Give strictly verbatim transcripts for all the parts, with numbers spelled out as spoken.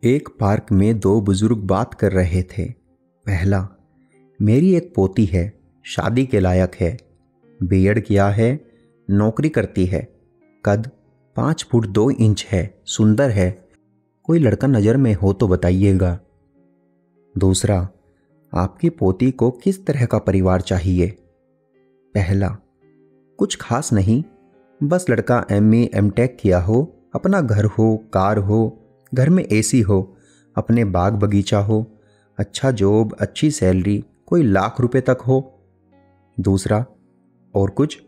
एक पार्क में दो बुजुर्ग बात कर रहे थे। पहला, मेरी एक पोती है, शादी के लायक है, बीएड किया है, नौकरी करती है, कद पाँच फुट दो इंच है, सुंदर है, कोई लड़का नज़र में हो तो बताइएगा। दूसरा, आपकी पोती को किस तरह का परिवार चाहिए? पहला, कुछ खास नहीं, बस लड़का एमए एमटेक किया हो, अपना घर हो, कार हो, घर में एसी हो, अपने बाग बगीचा हो, अच्छा जॉब, अच्छी सैलरी, कोई लाख रुपए तक हो। दूसरा, और कुछ?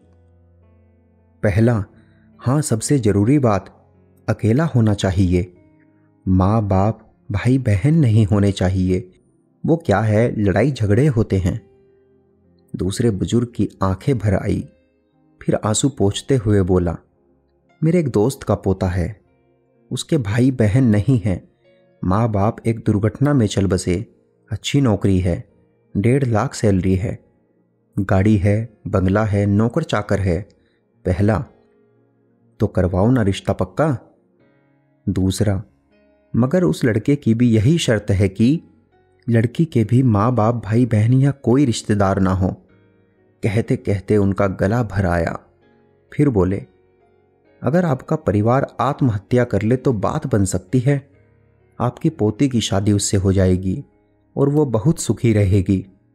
पहला, हाँ सबसे ज़रूरी बात, अकेला होना चाहिए, माँ बाप भाई बहन नहीं होने चाहिए, वो क्या है लड़ाई झगड़े होते हैं। दूसरे बुजुर्ग की आंखें भर आई, फिर आंसू पोंछते हुए बोला, मेरे एक दोस्त का पोता है, उसके भाई बहन नहीं हैं, माँ बाप एक दुर्घटना में चल बसे, अच्छी नौकरी है, डेढ़ लाख सैलरी है, गाड़ी है, बंगला है, नौकर चाकर है। पहला, तो करवाओ ना रिश्ता पक्का। दूसरा, मगर उस लड़के की भी यही शर्त है कि लड़की के भी माँ बाप भाई बहन या कोई रिश्तेदार ना हो। कहते कहते उनका गला भर आया। फिर बोले, अगर आपका परिवार आत्महत्या कर ले तो बात बन सकती है, आपकी पोती की शादी उससे हो जाएगी और वो बहुत सुखी रहेगी।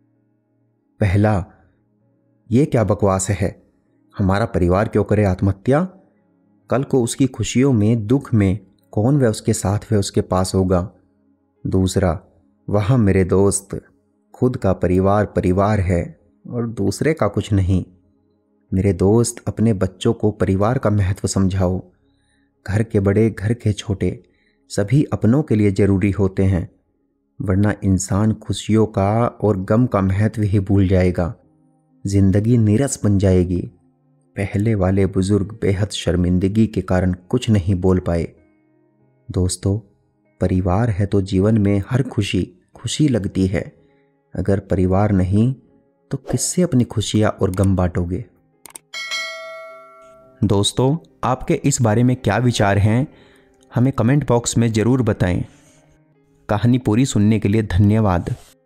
पहला, ये क्या बकवास है, हमारा परिवार क्यों करे आत्महत्या? कल को उसकी खुशियों में दुख में कौन व उसके साथ व उसके पास होगा। दूसरा, वहाँ मेरे दोस्त, खुद का परिवार परिवार है और दूसरे का कुछ नहीं। मेरे दोस्त, अपने बच्चों को परिवार का महत्व समझाओ। घर के बड़े घर के छोटे सभी अपनों के लिए ज़रूरी होते हैं, वरना इंसान खुशियों का और गम का महत्व ही भूल जाएगा, जिंदगी नीरस बन जाएगी। पहले वाले बुजुर्ग बेहद शर्मिंदगी के कारण कुछ नहीं बोल पाए। दोस्तों, परिवार है तो जीवन में हर खुशी खुशी लगती है। अगर परिवार नहीं तो किससे अपनी खुशियाँ और गम बांटोगे? दोस्तों, आपके इस बारे में क्या विचार हैं, हमें कमेंट बॉक्स में ज़रूर बताएं। कहानी पूरी सुनने के लिए धन्यवाद।